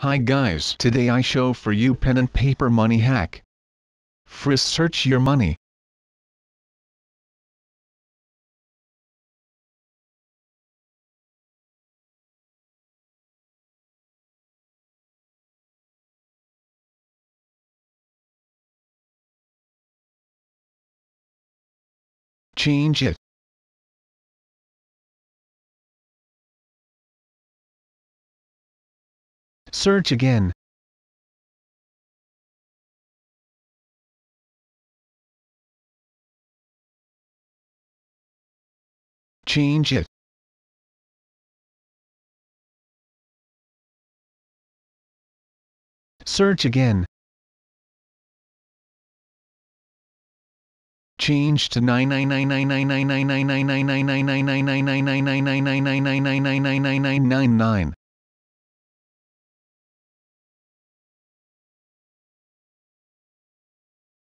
Hi guys, today I show for you pen and paper money hack. First search your money. Change it. Search again. Change it. Search again. Change to 999999999999999999999999999.